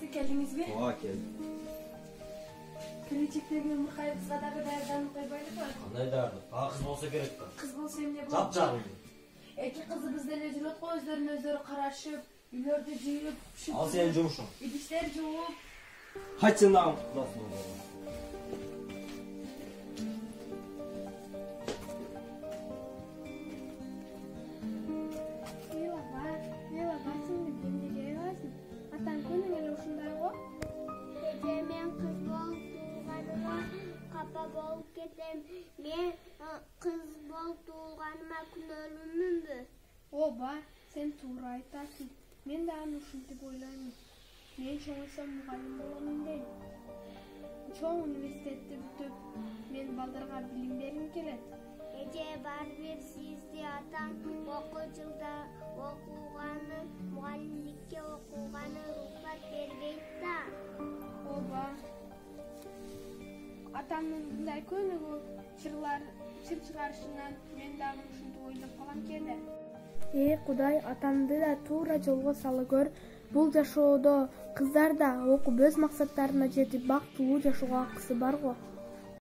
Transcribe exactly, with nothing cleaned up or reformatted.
Келдиңизби? Ооба, келдим. Келечектеги Мыкай кызга дагы даярданып койбойлубу? Кандай даярдык? А кыз болсо керек да. Кыз болсо эмне болот? Жап-жагым. Эки кызыбыз деле жүрөт го, өздөрүнө өздөрү карашып, үйлөрдү жыйып, Ал сенин жумушуң. идиштер жууп. Кайт сен дагы кудасың. Атаң күнүң эле ушундай го. Эже мен кыз болуп туулганыма капа болуп кетем. Мен кыз болуп туулганыма күнөөлүүмүнбү? Ооба, сен туура айтасың. Мен да аны ушинтип ойлоймун. Мен чоңойсом мугалим боломун дейм. Чоң университетти бүтүп, мен балдарга билим бергим келет. Эже барбир сизди атаң окуу жылда окуганы, мугалимдикке окуганы уруксат бербейт да. Ооба. Атамдын мындай көнүгүү чырлар чыр чыгарышынан мен дагы ушинтип ойлоп калам келе. Э, Кудай, атамды да туура жолго сала көр. Бул жашоодо кыздар да окуп өз максаттарына жетип бактылуу жашоого акысы бар го.